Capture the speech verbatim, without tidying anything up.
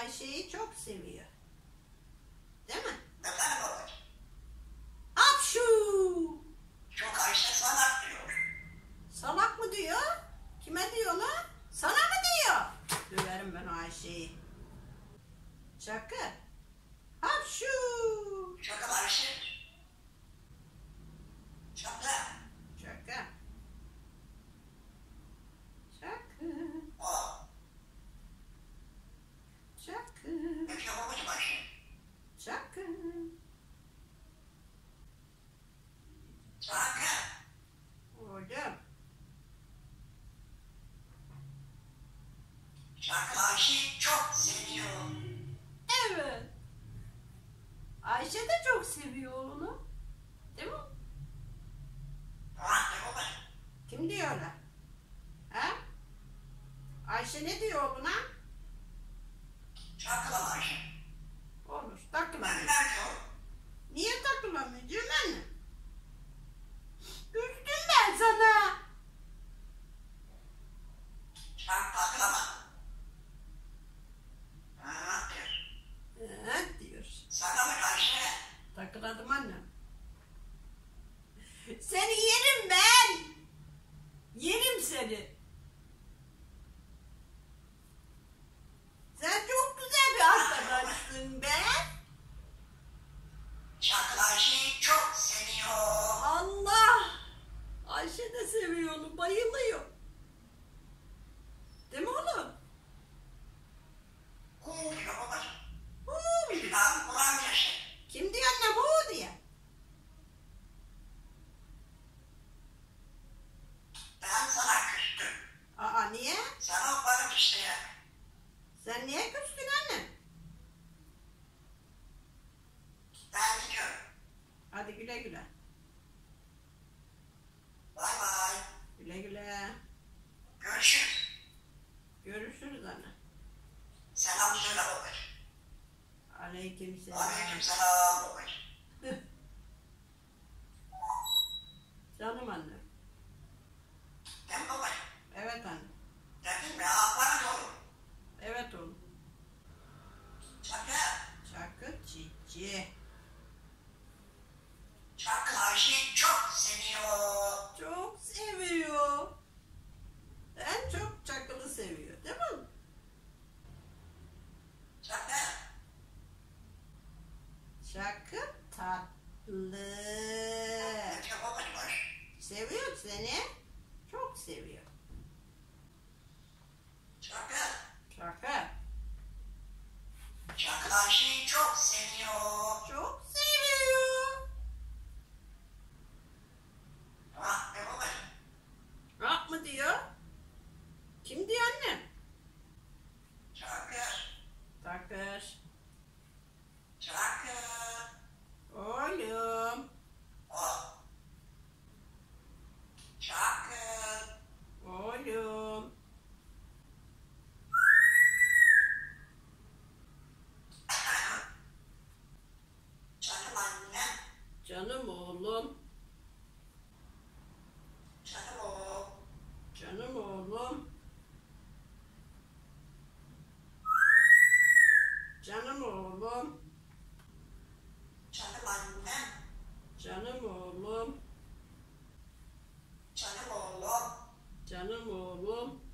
Ayşe'yi çok seviyor. Değil mi? Efendim babacığım? Hapşu! Çok Ayşe salak diyor. Salak mı diyor? Kime diyor lan? Sana mı diyor? Döverim ben Ayşe'yi. Çakı. Hapşu! Çok Ayşe. Çok da. Çakı. Çakı. O. Çakı. Öpüyor babacığım Ayşe. Çakı. Çakı. Oğlum. Çakı Ayşe'yi çok seviyor. Evet. Ayşe de çok seviyor oğlunu. Değil mi? Murat ne babacığım? Kim diyor öyle? Ha? Ayşe ne diyor oğluna? Çakılan Ayşe. Olur. Ben Takılamıyor. nerede Niye takılamıyor canım anne? Küstüm ben sana. Çak takılama. Ha diyor. Evet diyor. Sana mı Ayşe? Takıladım annem. Seni yerim ben. Yerim seni. Sen çok güzel bir arkadaşsın be. Çakıl Ayşe'yi çok seviyor. Allah. Ayşe de seviyor onu. Bayılıyor. Değil mi oğlum? Hu diyor babacığım. Huu. İlhan kulağım yaşa. Kim diyor annem hu diye? Ben sana küstüm. Aa niye? Sana varım işte ya. Sen niye küstün anne? Ben gidiyorum. Hadi güle güle. Bay bay. Güle güle. Görüşürüz. Görüşürüz anne. Selam söyle babacığım. Aleykümselam. Aleykümselam babacığım. Canım anne. Değil mi babacığım? Evet anne. Dedim ya bana doğru. Evet oğlum. Çakı. Çakı cici. Çakı Ayşe'yi çok seviyor. Çok seviyor. En çok Çakılı seviyor. Değil mi? Çakı. Çakı tatlı. Ne diyor babacığım Ayşe? Seviyor seni. Çok seviyor. Çakı. Çakı. Çakı Ayşe'yi çok seviyor. Çok seviyor. Ah be babacığım. Rap mı diyor? Kim diyor anne? Çakı. Takır. Çakı. Oğlum. O. Çakı. Oğlum. Canım annem. Canım oğlum. Canım oğlum. Canım oğlum. Canım oğlum. Canım annem. Canım oğlum. Canım oğlum. Canım oğlum.